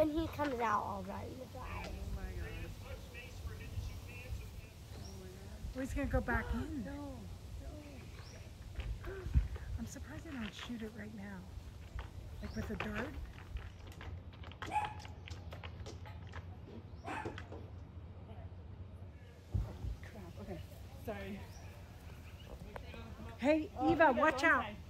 when he comes out, I'll run with that. Oh my gosh. Oh, he's gonna go back in. No. I'm surprised they don't shoot it right now. Like with a dart. Crap. Okay. Sorry. Hey, Eva, watch out.